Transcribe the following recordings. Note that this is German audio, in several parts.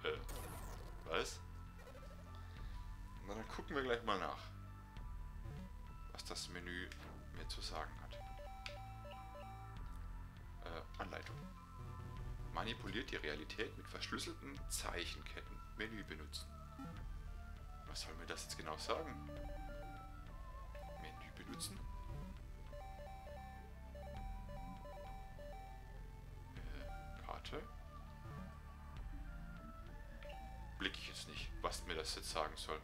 Was? Na, dann gucken wir gleich mal nach, was das Menü mir zu sagen hat. Anleitung. Manipuliert die Realität mit verschlüsselten Zeichenketten. Menü benutzen. Was soll mir das jetzt genau sagen? Menü benutzen? Karte? Blicke ich jetzt nicht, was mir das jetzt sagen soll.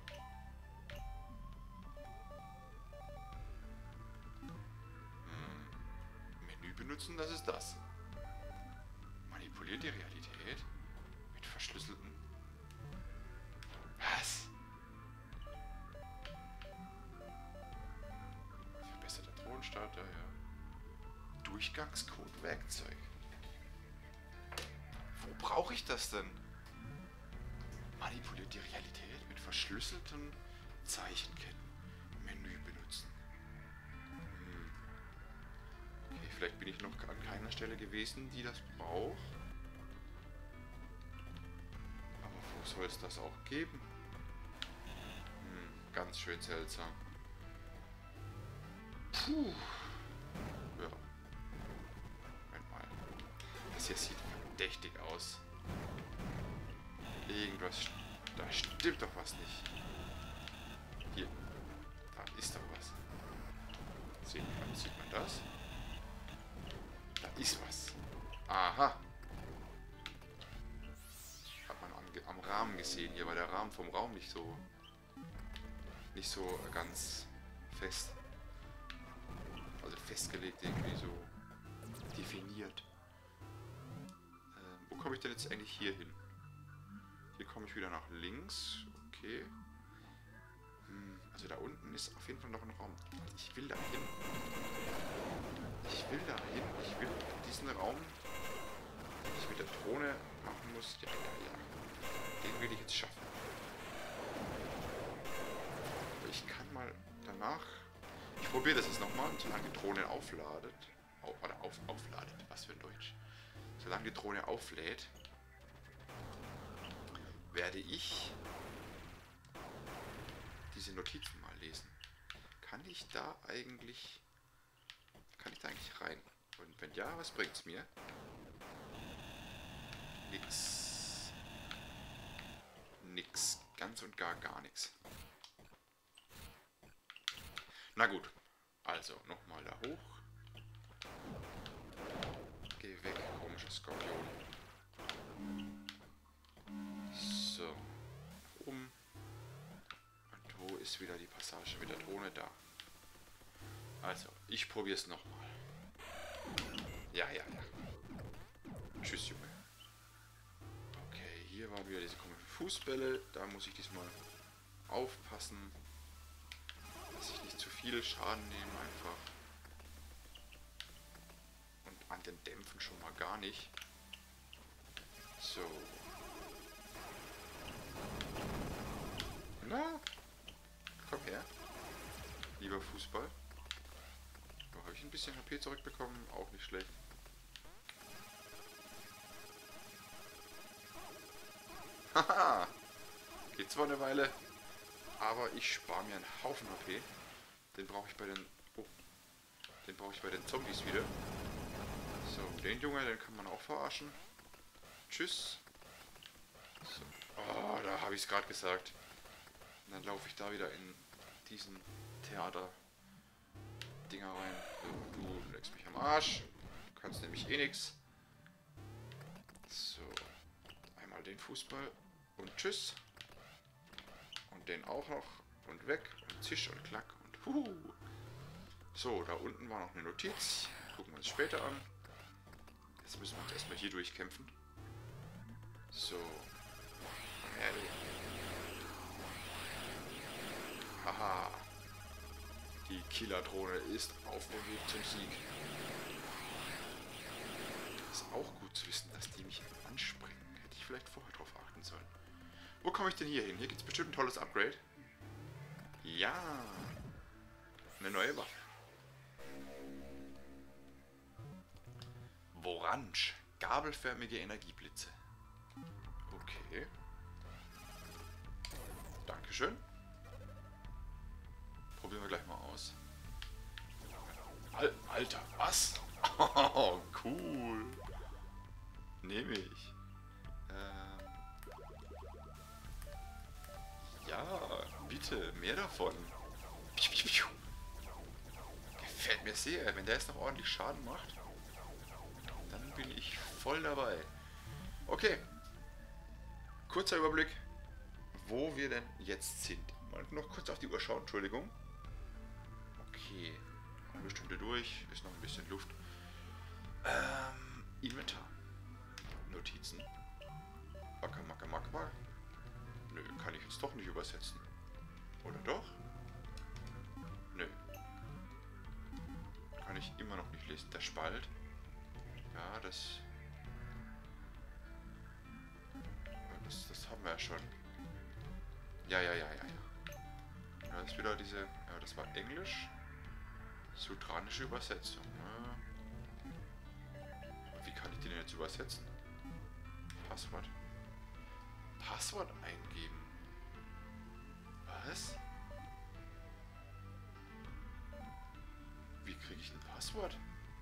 Menü benutzen, das ist das. Manipuliert die Realität mit verschlüsselten... Was? Verbesserter Thronstart, ja. Durchgangscode Werkzeug. Wo brauche ich das denn? Manipuliert die Realität mit verschlüsselten Zeichenketten. Menü benutzen. Okay, vielleicht bin ich noch an keiner Stelle gewesen, die das braucht. Aber wo soll es das auch geben? Ganz schön seltsam. Puh. Ja. Moment mal. Das hier sieht verdächtig aus. Irgendwas... Da stimmt doch was nicht. Hier. Da ist doch was. Sieht man das? Da ist was. Aha. Hat man am Rahmen gesehen. Hier war der Rahmen vom Raum nicht so ganz fest. Also festgelegt, irgendwie so definiert. Wo komme ich denn jetzt eigentlich hier hin? Hier komme ich wieder nach links. Okay. Also da unten ist auf jeden Fall noch ein Raum. Ich will da hin. Ich will da hin. Ich will diesen Raum, den ich mit der Drohne machen muss. Ja. Den will ich jetzt schaffen. Aber ich kann mal danach... Ich probiere das jetzt nochmal, solange die Drohne aufladet. Aufladet. Was für ein Deutsch. Solange die Drohne auflädt, werde ich diese Notizen mal lesen. Kann ich da eigentlich rein? Und wenn ja, was bringt's mir? Nix. Ganz und gar nichts. Na gut. Also, nochmal da hoch. Geh weg, komischer Skorpion. So. Und wo ist wieder die Passage mit der Drohne? Da. Also, ich probiere es nochmal. Ja. Tschüss, Junge. Okay, hier waren wieder diese komischen Fußbälle. Da muss ich diesmal aufpassen, dass ich nicht zu viel Schaden nehme einfach. Und an den Dämpfen schon mal gar nicht. So. Na, komm her. Lieber Fußball. Da habe ich ein bisschen HP zurückbekommen. Auch nicht schlecht. Haha. Geht zwar eine Weile, aber ich spare mir einen Haufen HP. Den brauche ich bei den... Oh. Den brauche ich bei den Zombies wieder. So, den Junge, den kann man auch verarschen. Tschüss. So. Oh, da habe ich es gerade gesagt. Und dann laufe ich da wieder in diesen Theater-Dinger rein. So, du leckst mich am Arsch. Du kannst nämlich eh nix. So. Einmal den Fußball. Und tschüss. Und den auch noch. Und weg. Und zisch und klack. Und huhu. So, da unten war noch eine Notiz. Gucken wir uns später an. Jetzt müssen wir uns erstmal hier durchkämpfen. So. Haha. Die Killerdrohne ist auf dem Weg zum Sieg. Ist auch gut zu wissen, dass die mich anspringen. Hätte ich vielleicht vorher drauf achten sollen. Wo komme ich denn hier hin? Hier gibt es bestimmt ein tolles Upgrade. Ja. Eine neue Waffe. Orange. Gabelförmige Energieblitze. Okay. Dankeschön. Probieren wir gleich mal aus. Alter, was? Oh, cool. Nehme ich. Ja, bitte, mehr davon. Gefällt mir sehr. Wenn der jetzt noch ordentlich Schaden macht, dann bin ich voll dabei. Okay. Kurzer Überblick, wo wir denn jetzt sind. Mal noch kurz auf die Uhr schauen, Entschuldigung. Okay. Eine Stunde durch, ist noch ein bisschen Luft. Inventar. Notizen. Waka. Nö, kann ich jetzt doch nicht übersetzen. Oder doch? Nö. Kann ich immer noch nicht lesen. Der Spalt. Ja, das haben wir ja schon. Ja. Da ist wieder diese... Ja, das war Englisch. Sutranische Übersetzung. Ja. Und wie kann ich die denn jetzt übersetzen? Passwort. Passwort eingeben. Was? Wie kriege ich ein Passwort?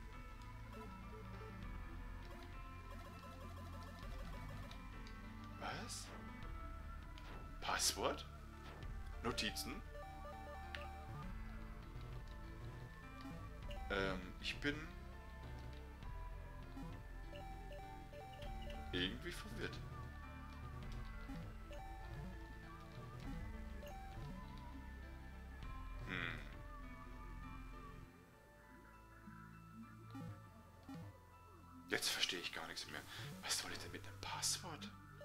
Was? Passwort? Notizen? Ich bin irgendwie verwirrt. Jetzt verstehe ich gar nichts mehr. Was soll ich denn mit einem Passwort?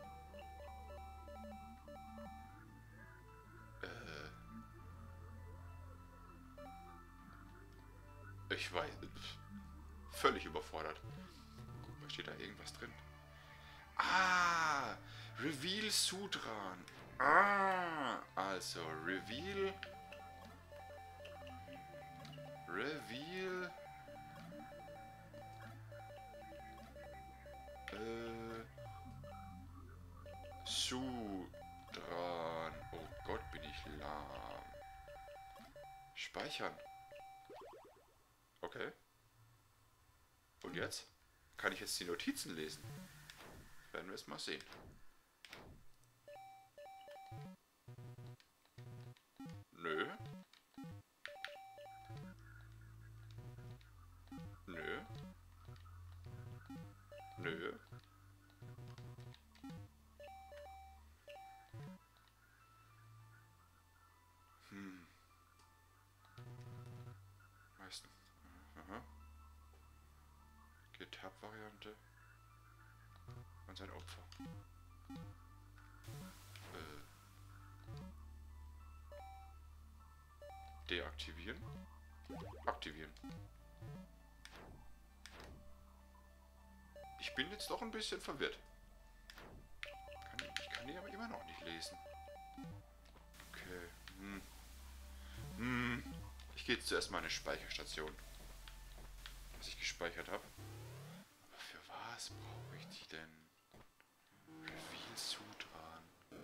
Ich weiß. Völlig überfordert. Guck mal, steht da irgendwas drin? Ah! Reveal Sudran. Ah! Also, Reveal. Sudran. Oh Gott, bin ich lahm. Speichern. Okay. Und jetzt? Kann ich jetzt die Notizen lesen? Werden wir es mal sehen. Nö. Meistens. Aha. GitHub-Variante. Und sein Opfer. Deaktivieren. Aktivieren. Ich bin jetzt doch ein bisschen verwirrt. Ich kann die aber immer noch nicht lesen. Okay. Ich gehe jetzt zuerst mal in eine Speicherstation. Was ich gespeichert habe. Aber für was brauche ich die denn? Reveal Sudran.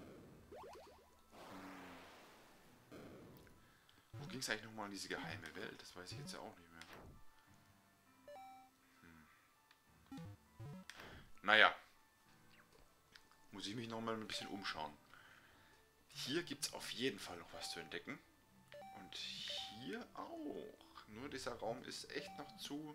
Wo ging es eigentlich nochmal in diese geheime Welt? Das weiß ich jetzt ja auch nicht mehr. Naja. Muss ich mich nochmal ein bisschen umschauen. Hier gibt es auf jeden Fall noch was zu entdecken. Und hier auch. Nur dieser Raum ist echt noch zu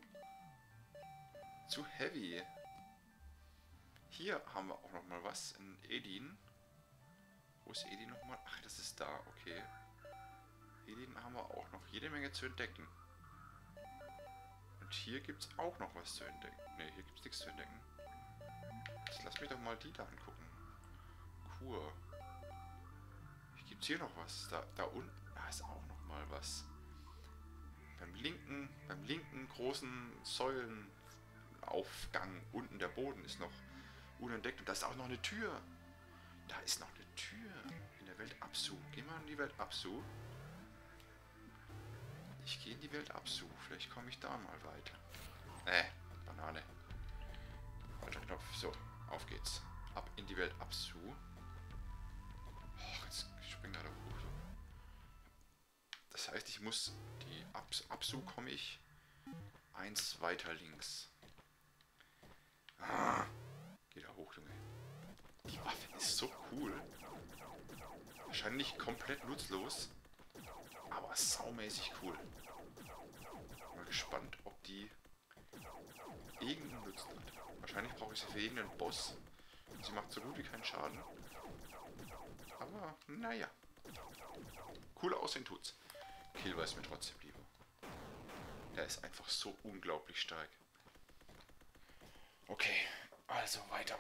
heavy. Hier haben wir auch noch mal was in Edin. Wo ist Edin nochmal? Ach, das ist da, okay. Edin haben wir auch noch jede Menge zu entdecken. Und hier gibt es auch noch was zu entdecken. Ne, hier gibt es nichts zu entdecken. Jetzt lass mich doch mal die da angucken. Kur. Gibt es hier noch was? Da unten, da ist auch noch mal was. Beim linken großen Säulenaufgang unten der Boden ist noch unentdeckt. Und da ist auch noch eine Tür. Da ist noch eine Tür in der Welt Apsu. Geh mal in die Welt Apsu. Ich gehe in die Welt Apsu. Vielleicht komme ich da mal weiter. Banane. Falscher Knopf. So, auf geht's. Ab in die Welt Apsu. Oh, jetzt springt er da. ich muss die Absu komme ich eins weiter links. Ah, geh da hoch, Junge. Die Waffe ist so cool. Wahrscheinlich komplett nutzlos, aber saumäßig cool. Mal gespannt, ob die irgendeinen Nutzen hat. Wahrscheinlich brauche ich sie für irgendeinen Boss. Sie macht so gut wie keinen Schaden. Aber, naja. Cooler Aussehen tut's. Killua ist mir trotzdem lieber. Der ist einfach so unglaublich stark. Okay, also weiter.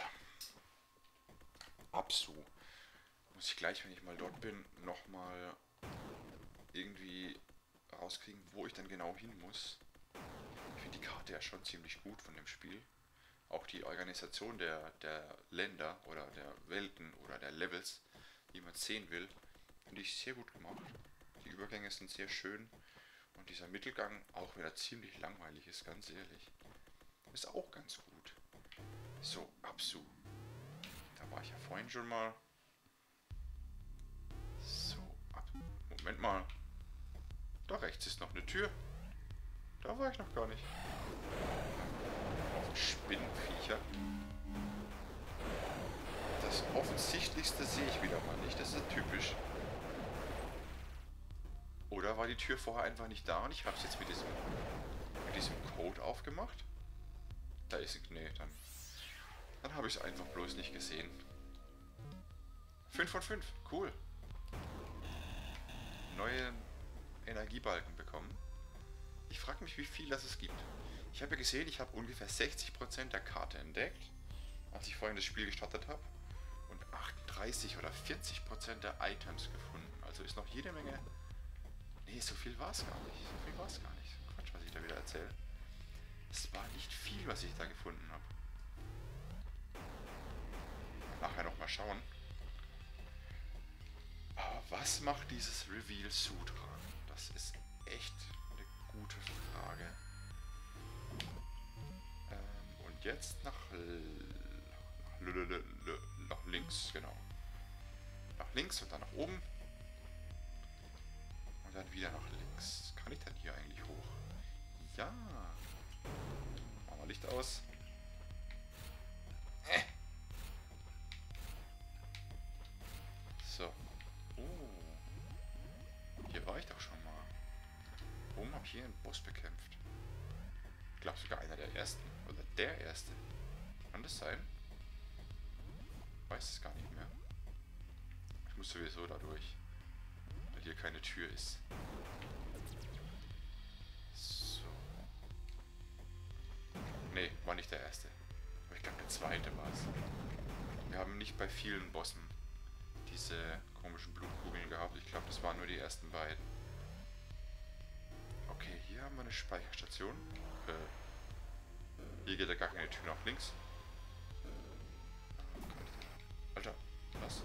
Absu. Muss ich gleich, wenn ich mal dort bin, nochmal irgendwie rauskriegen, wo ich dann genau hin muss. Ich finde die Karte ja schon ziemlich gut von dem Spiel. Auch die Organisation der Länder oder der Welten oder der Levels, die man sehen will, finde ich sehr gut gemacht. Die Übergänge sind sehr schön und dieser Mittelgang, auch wenn er ziemlich langweilig ist, ganz ehrlich, ist auch ganz gut. So, Absu. Da war ich ja vorhin schon mal. So, Moment mal. Da rechts ist noch eine Tür. Da war ich noch gar nicht. Spinnenviecher. Das Offensichtlichste sehe ich wieder mal nicht. Das ist typisch. Oder war die Tür vorher einfach nicht da und ich habe es jetzt mit diesem Code aufgemacht? Da ist sie. Nee, dann habe ich es einfach bloß nicht gesehen. 5 von 5. Cool. Neue Energiebalken bekommen. Ich frage mich, wie viel das es gibt. Ich habe ja gesehen, ich habe ungefähr 60% der Karte entdeckt, als ich vorhin das Spiel gestartet habe. Und 38 oder 40% der Items gefunden. Also ist noch jede Menge... Nee, so viel war es gar nicht. Quatsch, was ich da wieder erzähle. Es war nicht viel, was ich da gefunden habe. Nachher nochmal schauen. Aber was macht dieses Reveal Sutra? Das ist echt eine gute Frage. Und jetzt nach links, genau. Nach links und dann nach oben. Und dann wieder nach links. Kann ich dann hier eigentlich hoch? Ja. Machen wir Licht aus. So. Hier war ich doch schon mal. Warum habe ich hier einen Boss bekämpft? Ich glaube sogar einer der ersten. Oder der erste. Kann das sein? Ich weiß es gar nicht mehr. Ich muss sowieso da durch. Weil hier keine Tür ist. So. Nee, war nicht der erste. Aber ich glaube der zweite war es. Wir haben nicht bei vielen Bossen diese komischen Blutkugeln gehabt. Ich glaube, das waren nur die ersten beiden. Okay, hier haben wir eine Speicherstation. Hier geht ja gar keine Tür nach links. Alter, was?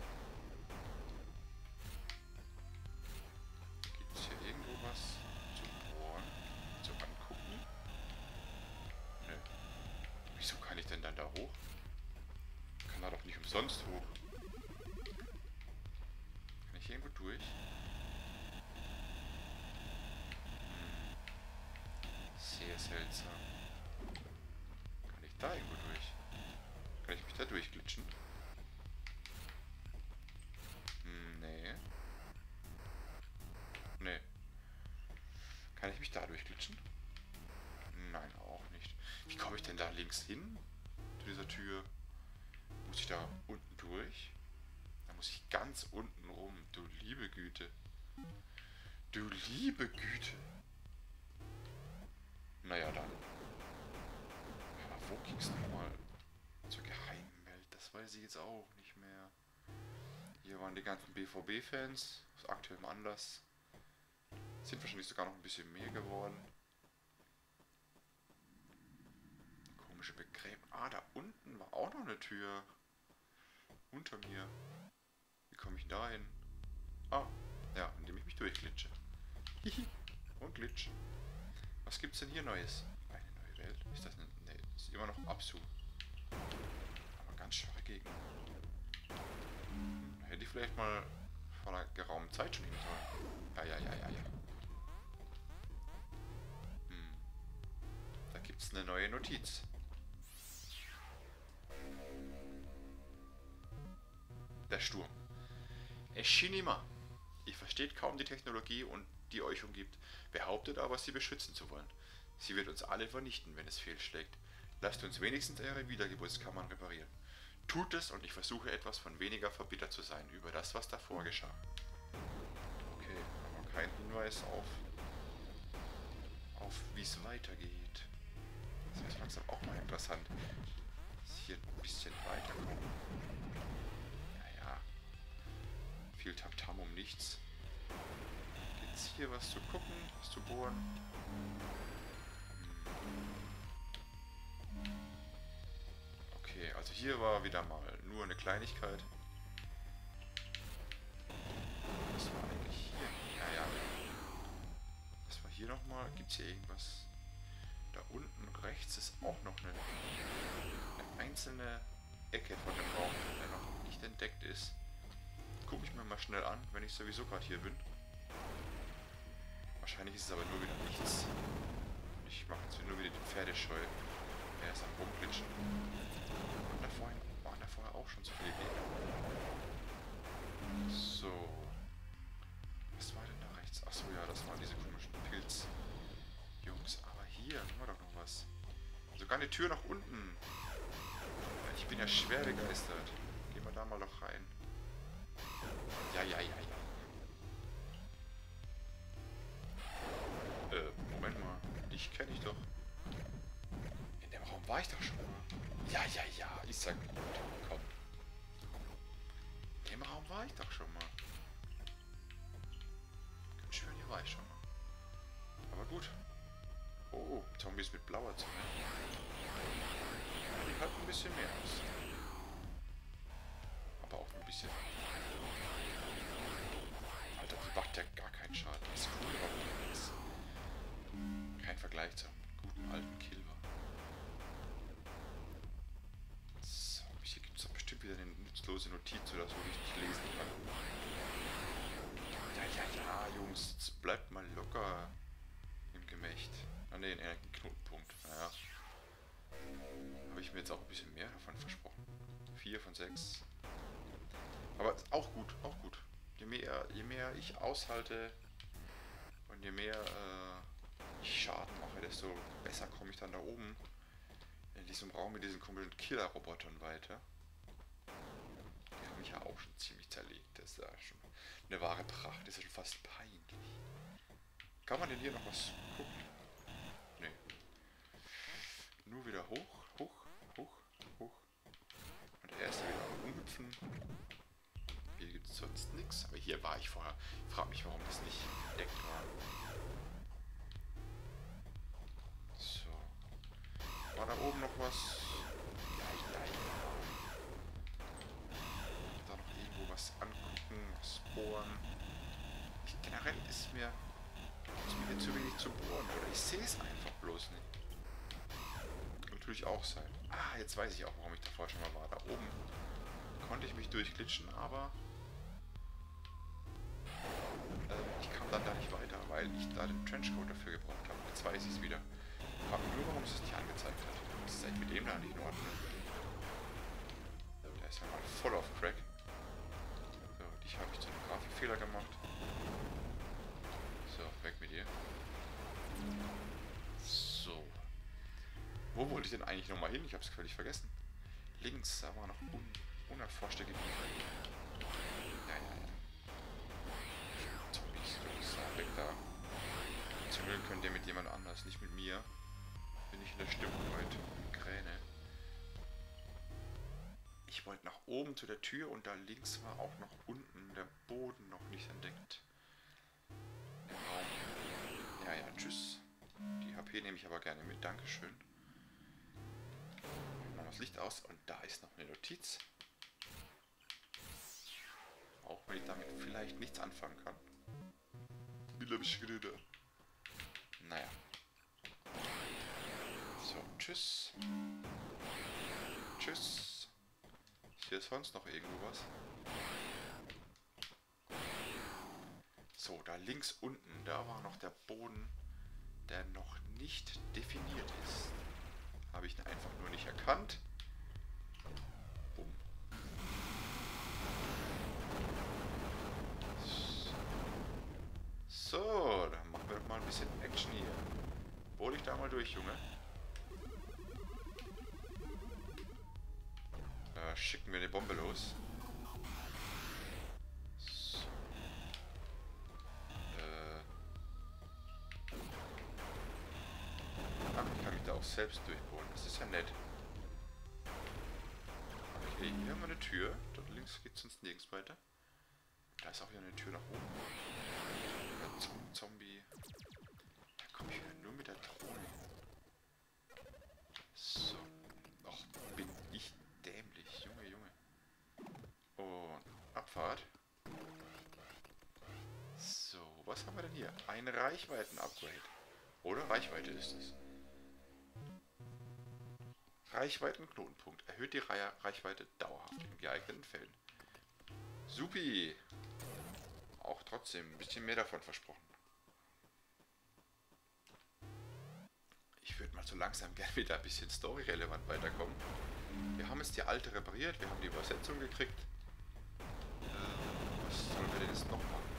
Gibt es hier irgendwo was zu bohren? Zu angucken? Nö. Wieso kann ich denn dann da hoch? Ich kann da doch nicht umsonst hoch. Kann ich hier irgendwo durch? Sehr seltsam. Kann ich da irgendwo durch? Kann ich mich da durchglitschen? Nee. Nee. Kann ich mich da durchglitschen? Nein, auch nicht. Wie komme ich denn da links hin? Zu dieser Tür? Muss ich da unten durch? Da muss ich ganz unten rum. Du liebe Güte. Du liebe Güte. Naja, dann. Aber wo ging es nochmal zur geheimen Welt? Das weiß ich jetzt auch nicht mehr. Hier waren die ganzen BVB-Fans. Aus aktuellem Anlass. Sind wahrscheinlich sogar noch ein bisschen mehr geworden. Komische Begräbnis. Ah, da unten war auch noch eine Tür. Unter mir. Wie komme ich da hin? Ah, ja, indem ich mich durchglitsche. Hihi. Und glitsch. Was gibt's denn hier Neues? Eine neue Welt? Ist das eine... Ne, das ist immer noch Absu. Aber ganz schwache Gegner. Hätte ich vielleicht mal vor einer geraumen Zeit schon hin sollen. Ja. gibt es eine neue Notiz. Der Sturm. Eschinima. Ihr versteht kaum die Technologie und die euch umgibt, behauptet aber, sie beschützen zu wollen. Sie wird uns alle vernichten, wenn es fehlschlägt. Lasst uns wenigstens eure Wiedergeburtskammern reparieren. Tut es und ich versuche etwas von weniger verbittert zu sein über das, was davor geschah. Okay, aber kein Hinweis auf wie es weitergeht. Das wird langsam auch mal interessant. Dass hier ein bisschen weiterkommen. Naja. Viel Tamtam um nichts. Gibt's hier was zu gucken, was zu bohren? Okay, also hier war wieder mal nur eine Kleinigkeit. Was war eigentlich hier? Ja, ja. Was war hier nochmal? Gibt es hier irgendwas? Da unten rechts ist auch noch eine einzelne Ecke von dem Raum, der noch nicht entdeckt ist. Gucke ich mir mal schnell an, wenn ich sowieso gerade hier bin. Wahrscheinlich ist es aber nur wieder nichts. Ich mache jetzt nur wieder die Pferdescheu. Er ist am Rumglitschen. Waren da vorher auch schon so viele Gegner. So. Was war denn da rechts? Achso, ja, das waren diese komischen Pilz-Jungs. Aber hier war doch noch was. Sogar eine Tür nach unten. Ich bin ja schwer begeistert. Gehen wir da mal noch rein. Ja, ja, ja, ja. Moment mal. Dich kenne ich doch. In dem Raum war ich doch schon mal. Ja, ja, ja. Ich sag gut. Komm. In dem Raum war ich doch schon mal. Ganz schön, hier war ich schon mal. Aber gut. Oh, Zombies mit blauer Zunge. Die halten ein bisschen mehr aus. Aber auch ein bisschen. Alter, die macht ja gar keinen Schaden. Das ist cool, aber nichts. Kein Vergleich zum guten alten Killer. So, hier gibt es doch bestimmt wieder eine nutzlose Notiz oder so, die ich nicht lesen kann. Ja, ja, ja, Jungs, jetzt bleibt mal locker im Gemächt. Ah ne, in einem Knotenpunkt. Naja. Habe ich mir jetzt auch ein bisschen mehr davon versprochen. 4 von 6. Aber auch gut, auch gut. Je mehr ich aushalte und je mehr ich Schaden mache, desto besser komme ich dann da oben in diesem Raum mit diesen komischen Killer-Robotern weiter. Die haben mich ja auch schon ziemlich zerlegt. Das ist ja schon eine wahre Pracht. Das ist ja schon fast peinlich. Kann man denn hier noch was gucken? Nee. Nur wieder hoch, hoch, hoch, hoch. Und er ist wieder am Umhüpfen. Hier gibt es sonst nichts. Aber hier war ich vorher. Ich frage mich, warum das nicht entdeckt war. So. War da oben noch was? Ja, ja, ja. Da noch irgendwo was angucken, was bohren. Generell ist mir hier zu wenig zu bohren. Oder ich sehe es einfach bloß nicht. Kann natürlich auch sein. Ah, jetzt weiß ich auch, warum ich davor schon mal war. Da oben konnte ich mich durchglitschen, aber ich kam dann da nicht weiter, weil ich da den Trenchcoat dafür gebraucht habe. Jetzt weiß ich es wieder. Ich frage mich nur, warum es das nicht angezeigt hat. Das ist eigentlich mit dem da nicht in Ordnung. Der ist ja mal voll auf Crack. So, dich habe ich zu einem Grafikfehler gemacht. So, weg mit dir. So. Wo wollte ich denn eigentlich nochmal hin? Ich habe es völlig vergessen. Links, da war noch unerforschte Gebiete. Ja, ja, ja. Zombies, Jungs, weg da. Zum Glück könnt ihr mit jemand anders, nicht mit mir. Bin ich in der Stimmung heute. Kräne. Ich wollte nach oben zu der Tür und da links war auch noch unten der Boden noch nicht entdeckt. Im Raum. Ja, ja, tschüss. Die HP nehme ich aber gerne mit. Dankeschön. Ich mache das Licht aus und da ist noch eine Notiz. Auch wenn ich damit vielleicht nichts anfangen kann. Naja. So, tschüss. Tschüss. Ist hier sonst noch irgendwo was? So, da links unten, da war noch der Boden der noch nicht definiert ist. Habe ich ihn einfach nur nicht erkannt. Bumm. So, dann machen wir doch mal ein bisschen Action hier. Hol dich da mal durch, Junge. Da schicken wir eine Bombe los. So. Ach, ich kann mich da auch selbst durchbohren. Das ist ja nett. Okay, hier haben wir eine Tür. Dort links geht es sonst nirgends weiter. Da ist auch wieder eine Tür nach oben. Zombie. Da komme ich wieder nur mit der Drohne. So. Ach, bin ich dämlich. Junge, Junge. Und Abfahrt. So, was haben wir denn hier? Ein Reichweiten-Upgrade. Oder Reichweite ist es. Reichweitenknotenpunkt. Erhöht die Reichweite dauerhaft in geeigneten Fällen. Supi. Auch trotzdem ein bisschen mehr davon versprochen. Ich würde mal so langsam gerne wieder ein bisschen storyrelevant weiterkommen. Wir haben jetzt die alte repariert, wir haben die Übersetzung gekriegt. Was sollen wir denn jetzt noch machen?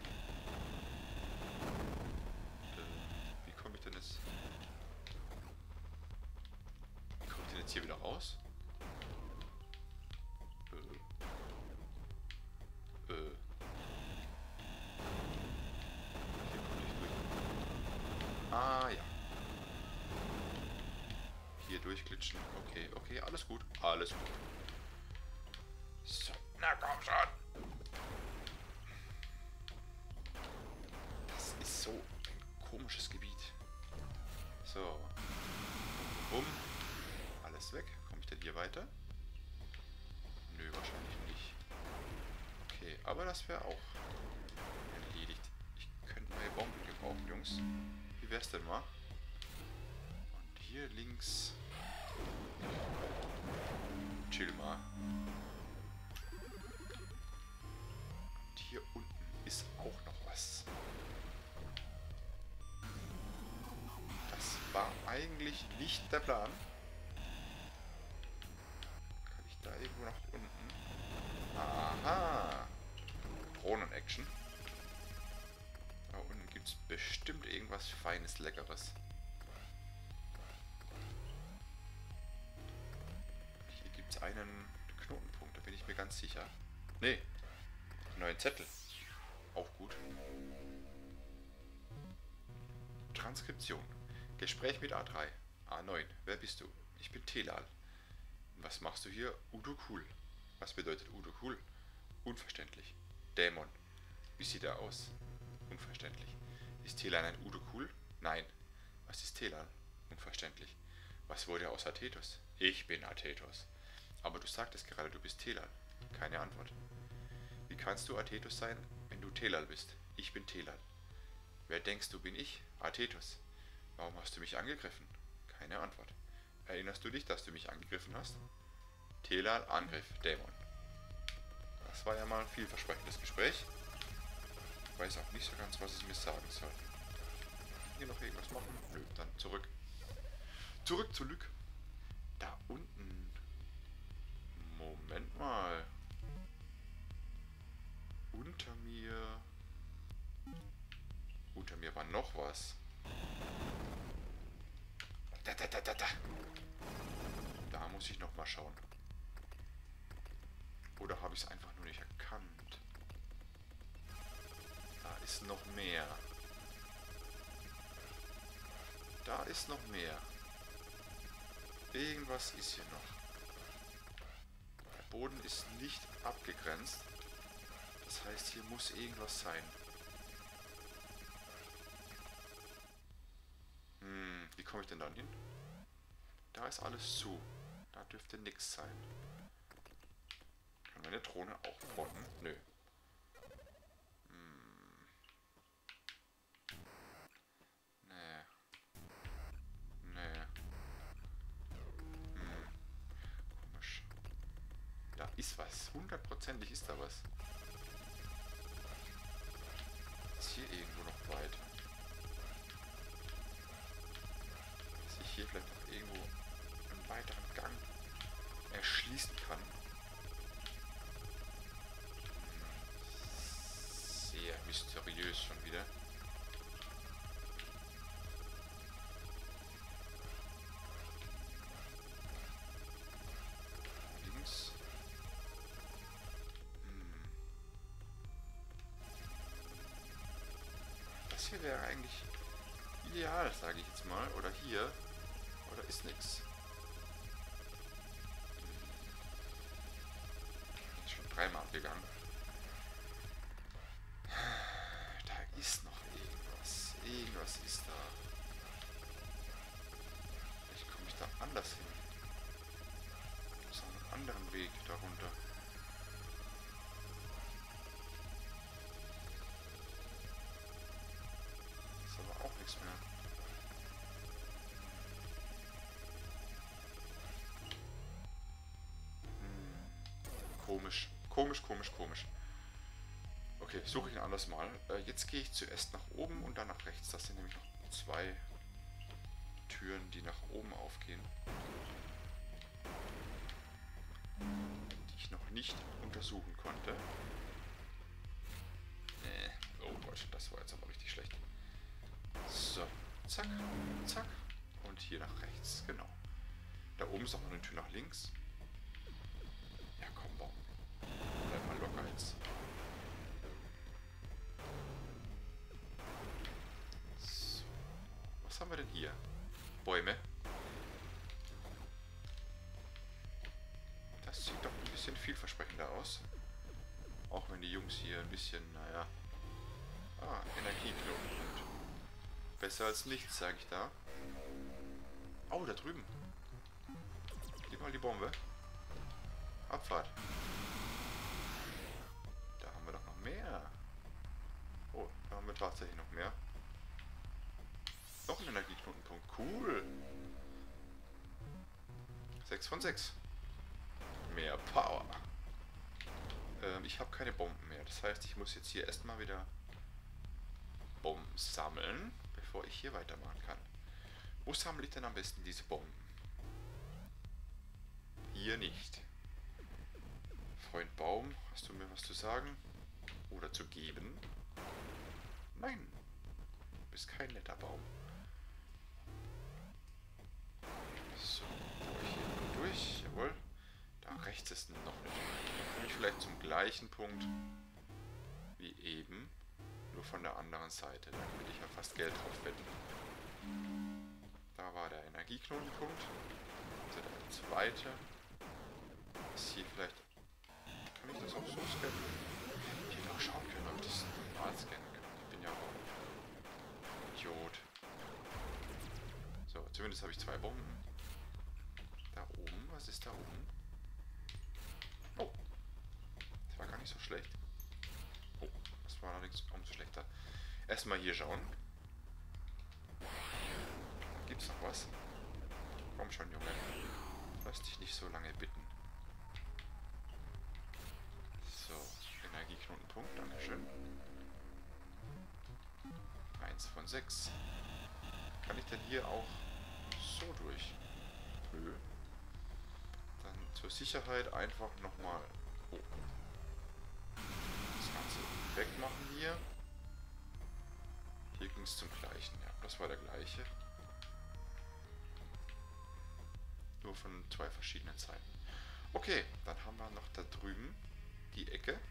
Wie komme ich denn jetzt... Wie komme ich denn jetzt hier wieder raus? Ah, ja. Hier durchglitschen. Okay, okay, alles gut. Alles gut. So, na komm schon. Das ist so ein komisches Gebiet. So. Bumm. Alles weg. Komme ich denn hier weiter? Nö, wahrscheinlich nicht. Okay, aber das wäre auch erledigt. Ich könnte neue Bomben gebrauchen, Jungs. Wie wär's denn mal? Und hier links. Chill mal. Und hier unten ist auch noch was. Das war eigentlich nicht der Plan. Kann ich da irgendwo nach unten? Aha! Drohnen-Action. Da unten gibt es bestimmt irgendwas Feines, Leckeres. Hier gibt es einen Knotenpunkt, da bin ich mir ganz sicher. Nee, neuen Zettel. Auch gut. Transkription. Gespräch mit A3. A9. Wer bist du? Ich bin Telal. Was machst du hier? Udo Cool. Was bedeutet Udo Cool? Unverständlich. Dämon. Wie sieht er aus? Unverständlich. Ist Telal ein Udo Cool? Nein. Was ist Telal? Unverständlich. Was wurde aus Athetos? Ich bin Athetos. Aber du sagtest gerade, du bist Telal. Keine Antwort. Wie kannst du Athetos sein, wenn du Telal bist? Ich bin Telal. Wer denkst du, bin ich? Athetos. Warum hast du mich angegriffen? Keine Antwort. Erinnerst du dich, dass du mich angegriffen hast? Telal, Angriff, Dämon. Das war ja mal ein vielversprechendes Gespräch. Ich weiß auch nicht so ganz, was es mir sagen soll. Hier noch irgendwas machen? Nö, dann zurück. Zurück. Da unten. Moment mal. Unter mir war noch was. Da muss ich noch mal schauen. Oder habe ich es einfach nur nicht erkannt? Da ist noch mehr. Da ist noch mehr. Irgendwas ist hier noch. Der Boden ist nicht abgegrenzt. Das heißt, hier muss irgendwas sein. Wie komme ich denn dann hin? Da ist alles zu. Da dürfte nichts sein. Kann meine Drohne auch porten? Nö. Nee. Nee. Komisch. Da ist was. 100%ig ist da was. Ist hier irgendwo noch weiter? mysteriös schon wieder. Links. Das hier wäre eigentlich ideal, sage ich jetzt mal. Oder hier. Oder ist nix. Ist schon dreimal abgegangen. Da ist noch irgendwas. Irgendwas ist da. Vielleicht komme ich da anders hin. Das ist noch einen anderen Weg darunter. Ist aber auch nichts mehr. Komisch. Komisch, komisch, komisch. Okay, suche ich ein anderes Mal. Jetzt gehe ich zuerst nach oben und dann nach rechts. Das sind nämlich noch zwei Türen, die nach oben aufgehen. Die ich noch nicht untersuchen konnte. Oh Gott, das war jetzt aber richtig schlecht. So, zack, zack. Und hier nach rechts, genau. Da oben ist auch noch eine Tür nach links. Ja, komm, Baum. Bleib mal locker jetzt. So. Was haben wir denn hier? Bäume. Das sieht doch ein bisschen vielversprechender aus. Auch wenn die Jungs hier ein bisschen, naja... Ah, Energieknotenpunkt. Besser als nichts, sage ich da. Oh, da drüben. Gib mal die Bombe. Abfahrt. Da haben wir doch noch mehr. Oh, da haben wir tatsächlich noch mehr. Noch ein Energieknotenpunkt. Cool. 6 von 6. Mehr Power. Ich habe keine Bomben mehr. Das heißt, ich muss jetzt hier erstmal wieder Bomben sammeln, bevor ich hier weitermachen kann. Wo sammle ich denn am besten diese Bomben? Hier nicht. Freund Baum, hast du mir was zu sagen? Oder zu geben? Nein. Du bist kein netter Baum. So, hier durch. Jawohl. Da rechts ist noch eine Tür. Dann komme ich vielleicht zum gleichen Punkt wie eben. Nur von der anderen Seite. Da könnte ich ja fast Geld drauf wetten. Da war der Energieknotenpunkt. Also der zweite. Ist hier vielleicht... Kann ich das auch so scannen? Ich hätte auch schauen können, ob ich das normal scannen kann. Ich bin ja auch Idiot. So, zumindest habe ich 2 Bomben. Da oben, was ist da oben? Oh, das war gar nicht so schlecht. Oh, das war allerdings umso schlechter. Erstmal hier schauen. Gibt's noch was? Komm schon, Junge. Lass dich nicht so lange bitten. So, Energieknotenpunkt, dankeschön. 1 von 6. Kann ich denn hier auch so durch? Nö. Dann zur Sicherheit einfach nochmal das Ganze wegmachen hier. Hier ging es zum gleichen. Ja, das war der gleiche. Nur von 2 verschiedenen Seiten. Okay, dann haben wir noch da drüben die Ecke.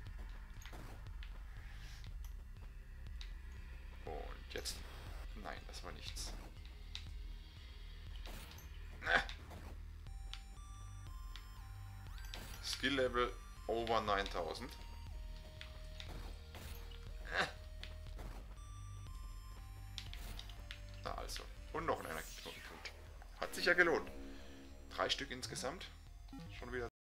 Und jetzt... Nein, das war nichts. Skill Level over 9000. Na also. Und noch ein Energieknotenpunkt. Hat sich ja gelohnt. 3 Stück insgesamt. Schon wieder